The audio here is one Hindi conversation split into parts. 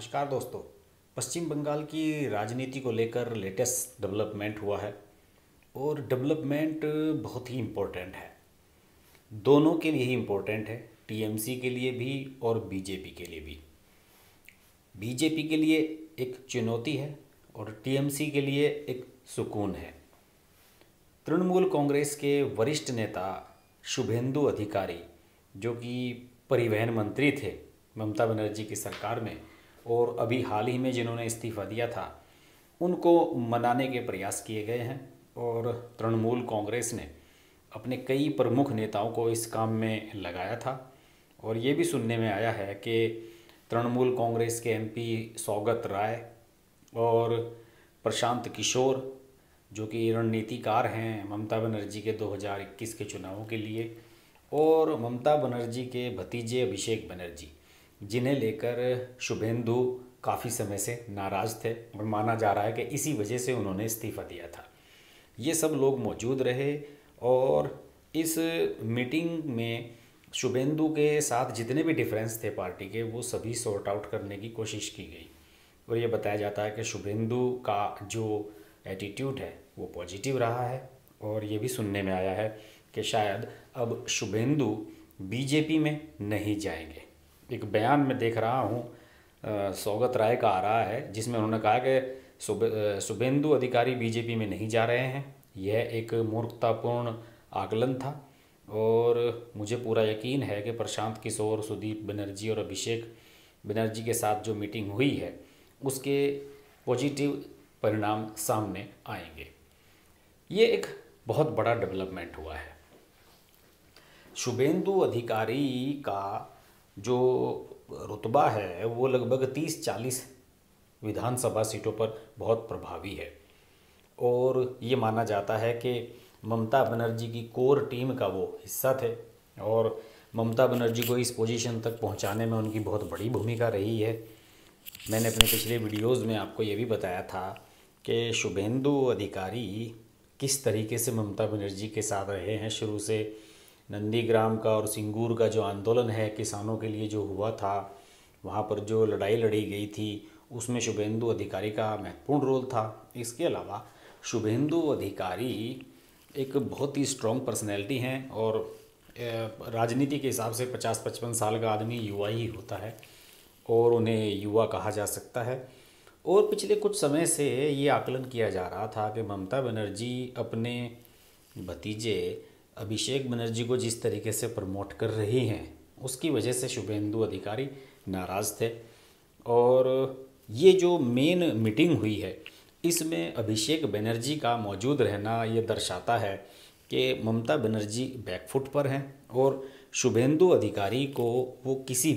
नमस्कार दोस्तों। पश्चिम बंगाल की राजनीति को लेकर लेटेस्ट डेवलपमेंट हुआ है और डेवलपमेंट बहुत ही इम्पोर्टेंट है। दोनों के लिए ही इम्पोर्टेंट है, टीएमसी के लिए भी और बीजेपी के लिए भी। बीजेपी के लिए एक चुनौती है और टीएमसी के लिए एक सुकून है। तृणमूल कांग्रेस के वरिष्ठ नेता शुभेंदु अधिकारी, जो कि परिवहन मंत्री थे ममता बनर्जी की सरकार में और अभी हाल ही में जिन्होंने इस्तीफा दिया था, उनको मनाने के प्रयास किए गए हैं और तृणमूल कांग्रेस ने अपने कई प्रमुख नेताओं को इस काम में लगाया था। और ये भी सुनने में आया है कि तृणमूल कांग्रेस के एमपी सौगत राय और प्रशांत किशोर, जो कि रणनीतिकार हैं ममता बनर्जी के 2021 के चुनावों के लिए, और ममता बनर्जी के भतीजे अभिषेक बनर्जी, जिन्हें लेकर शुभेंदु काफ़ी समय से नाराज़ थे और माना जा रहा है कि इसी वजह से उन्होंने इस्तीफा दिया था। ये सब लोग मौजूद रहे और इस मीटिंग में शुभेंदु के साथ जितने भी डिफरेंस थे पार्टी के, वो सभी सॉर्ट आउट करने की कोशिश की गई। और ये बताया जाता है कि शुभेंदु का जो एटीट्यूड है वो पॉजिटिव रहा है। और ये भी सुनने में आया है कि शायद अब शुभेंदु बीजेपी में नहीं जाएंगे। एक बयान में देख रहा हूँ सौगत राय का आ रहा है, जिसमें उन्होंने कहा कि शुभेंदु अधिकारी बीजेपी में नहीं जा रहे हैं। यह एक मूर्खतापूर्ण आकलन था और मुझे पूरा यकीन है कि प्रशांत किशोर, सुदीप बनर्जी और अभिषेक बनर्जी के साथ जो मीटिंग हुई है उसके पॉजिटिव परिणाम सामने आएंगे। ये एक बहुत बड़ा डेवलपमेंट हुआ है। शुभेंदु अधिकारी का जो रुतबा है वो लगभग 30-40 विधानसभा सीटों पर बहुत प्रभावी है और ये माना जाता है कि ममता बनर्जी की कोर टीम का वो हिस्सा थे और ममता बनर्जी को इस पोजीशन तक पहुंचाने में उनकी बहुत बड़ी भूमिका रही है। मैंने अपने पिछले वीडियोज़ में आपको ये भी बताया था कि शुभेंदु अधिकारी किस तरीके से ममता बनर्जी के साथ रहे हैं। शुरू से नंदीग्राम का और सिंगूर का जो आंदोलन है किसानों के लिए जो हुआ था, वहाँ पर जो लड़ाई लड़ी गई थी, उसमें शुभेंदु अधिकारी का महत्वपूर्ण रोल था। इसके अलावा शुभेंदु अधिकारी एक बहुत ही स्ट्रॉन्ग पर्सनैलिटी हैं और राजनीति के हिसाब से 50-55 साल का आदमी युवा ही होता है और उन्हें युवा कहा जा सकता है। और पिछले कुछ समय से ये आकलन किया जा रहा था कि ममता बनर्जी अपने भतीजे अभिषेक बनर्जी को जिस तरीके से प्रमोट कर रही हैं उसकी वजह से शुभेंदु अधिकारी नाराज़ थे। और ये जो मेन मीटिंग हुई है इसमें अभिषेक बनर्जी का मौजूद रहना ये दर्शाता है कि ममता बनर्जी बैकफुट पर हैं और शुभेंदु अधिकारी को वो किसी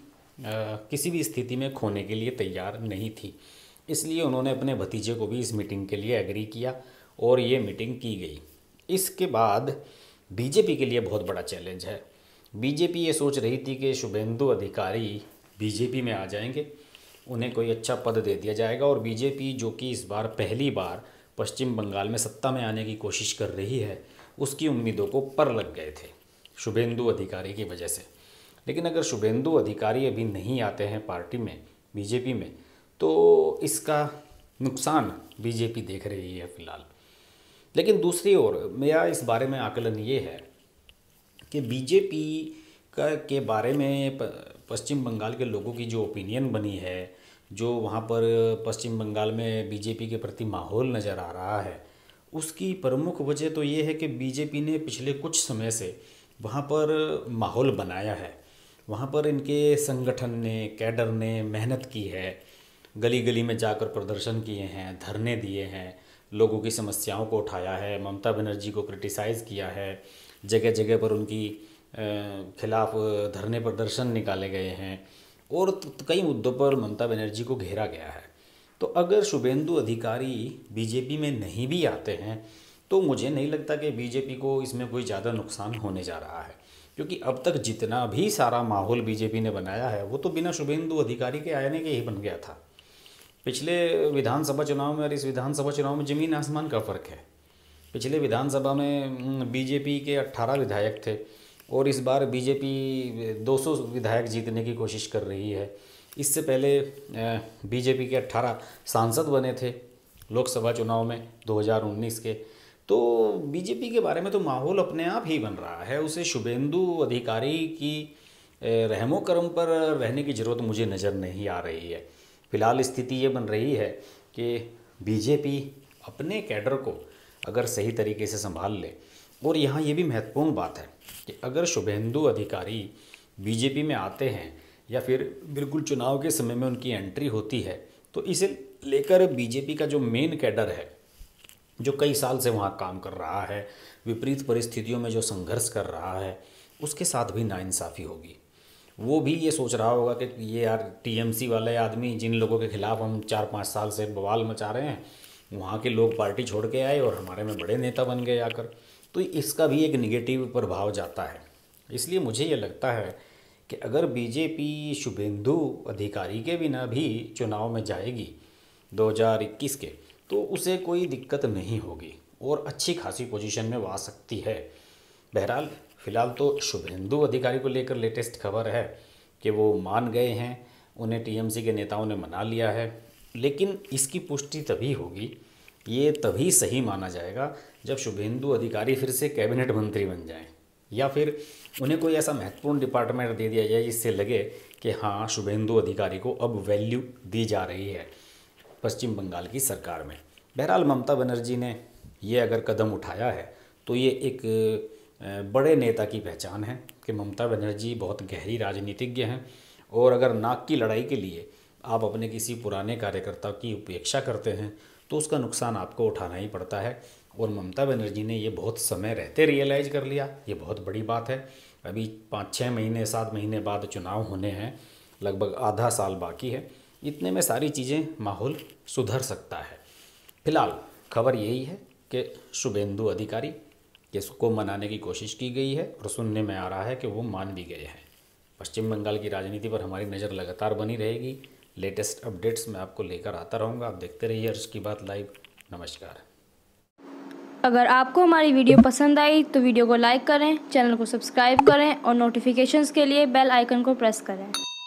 भी स्थिति में खोने के लिए तैयार नहीं थी। इसलिए उन्होंने अपने भतीजे को भी इस मीटिंग के लिए एग्री किया और ये मीटिंग की गई। इसके बाद बीजेपी के लिए बहुत बड़ा चैलेंज है। बीजेपी ये सोच रही थी कि शुभेंदु अधिकारी बीजेपी में आ जाएंगे, उन्हें कोई अच्छा पद दे दिया जाएगा और बीजेपी, जो कि इस बार पहली बार पश्चिम बंगाल में सत्ता में आने की कोशिश कर रही है, उसकी उम्मीदों को पर लग गए थे शुभेंदु अधिकारी की वजह से। लेकिन अगर शुभेंदु अधिकारी अभी नहीं आते हैं पार्टी में, बीजेपी में, तो इसका नुकसान बीजेपी देख रही है फ़िलहाल। लेकिन दूसरी ओर मेरा इस बारे में आकलन ये है कि बीजेपी के बारे में पश्चिम बंगाल के लोगों की जो ओपिनियन बनी है, जो वहाँ पर पश्चिम बंगाल में बीजेपी के प्रति माहौल नज़र आ रहा है, उसकी प्रमुख वजह तो ये है कि बीजेपी ने पिछले कुछ समय से वहाँ पर माहौल बनाया है। वहाँ पर इनके संगठन ने, कैडर ने मेहनत की है, गली गली में जाकर प्रदर्शन किए हैं, धरने दिए हैं, लोगों की समस्याओं को उठाया है, ममता बनर्जी को क्रिटिसाइज़ किया है, जगह जगह पर उनकी खिलाफ धरने प्रदर्शन निकाले गए हैं और कई मुद्दों पर ममता बनर्जी को घेरा गया है। तो अगर शुभेंदु अधिकारी बीजेपी में नहीं भी आते हैं तो मुझे नहीं लगता कि बीजेपी को इसमें कोई ज़्यादा नुकसान होने जा रहा है, क्योंकि अब तक जितना भी सारा माहौल बीजेपी ने बनाया है वो तो बिना शुभेंदु अधिकारी के आने के ही बन गया था। पिछले विधानसभा चुनाव में और इस विधानसभा चुनाव में ज़मीन आसमान का फ़र्क है। पिछले विधानसभा में बीजेपी के 18 विधायक थे और इस बार बीजेपी 200 विधायक जीतने की कोशिश कर रही है। इससे पहले बीजेपी के 18 सांसद बने थे लोकसभा चुनाव में 2019 के। तो बीजेपी के बारे में तो माहौल अपने आप ही बन रहा है। उसे शुभेंदु अधिकारी की रहमो करम पर रहने की ज़रूरत मुझे नज़र नहीं आ रही है। फिलहाल स्थिति ये बन रही है कि बीजेपी अपने कैडर को अगर सही तरीके से संभाल ले, और यहाँ ये भी महत्वपूर्ण बात है कि अगर शुभेंदु अधिकारी बीजेपी में आते हैं या फिर बिल्कुल चुनाव के समय में उनकी एंट्री होती है, तो इसे लेकर बीजेपी का जो मेन कैडर है, जो कई साल से वहाँ काम कर रहा है, विपरीत परिस्थितियों में जो संघर्ष कर रहा है, उसके साथ भी नाइंसाफ़ी होगी। वो भी ये सोच रहा होगा कि ये यार टीएमसी वाले आदमी, जिन लोगों के खिलाफ हम 4-5 साल से बवाल मचा रहे हैं, वहाँ के लोग पार्टी छोड़ के आए और हमारे में बड़े नेता बन गए आकर। तो इसका भी एक निगेटिव प्रभाव जाता है। इसलिए मुझे ये लगता है कि अगर बीजेपी शुभेंदु अधिकारी के बिना भी चुनाव में जाएगी 2021 के, तो उसे कोई दिक्कत नहीं होगी और अच्छी खासी पोजीशन में वो आ सकती है। बहरहाल फ़िलहाल तो शुभेंदु अधिकारी को लेकर लेटेस्ट खबर है कि वो मान गए हैं, उन्हें टीएमसी के नेताओं ने मना लिया है। लेकिन इसकी पुष्टि तभी होगी, ये तभी सही माना जाएगा जब शुभेंदु अधिकारी फिर से कैबिनेट मंत्री बन जाएं, या फिर उन्हें कोई ऐसा महत्वपूर्ण डिपार्टमेंट दे दिया जाए जिससे लगे कि हाँ, शुभेंदु अधिकारी को अब वैल्यू दी जा रही है पश्चिम बंगाल की सरकार में। बहरहाल ममता बनर्जी ने ये अगर कदम उठाया है तो ये एक बड़े नेता की पहचान है कि ममता बनर्जी बहुत गहरी राजनीतिज्ञ हैं, और अगर नाक की लड़ाई के लिए आप अपने किसी पुराने कार्यकर्ता की उपेक्षा करते हैं तो उसका नुकसान आपको उठाना ही पड़ता है। और ममता बनर्जी ने ये बहुत समय रहते रियलाइज़ कर लिया, ये बहुत बड़ी बात है। अभी 5-6 महीने 7 महीने बाद चुनाव होने हैं, लगभग आधा साल बाकी है। इतने में सारी चीज़ें, माहौल सुधर सकता है। फिलहाल खबर यही है कि शुभेंदु अधिकारी इसको मनाने की कोशिश की गई है और सुनने में आ रहा है कि वो मान भी गए हैं। पश्चिम बंगाल की राजनीति पर हमारी नज़र लगातार बनी रहेगी। लेटेस्ट अपडेट्स मैं आपको लेकर आता रहूँगा। आप देखते रहिए अर्श की बात लाइव। नमस्कार। अगर आपको हमारी वीडियो पसंद आई तो वीडियो को लाइक करें, चैनल को सब्सक्राइब करें और नोटिफिकेशंस के लिए बेल आइकन को प्रेस करें।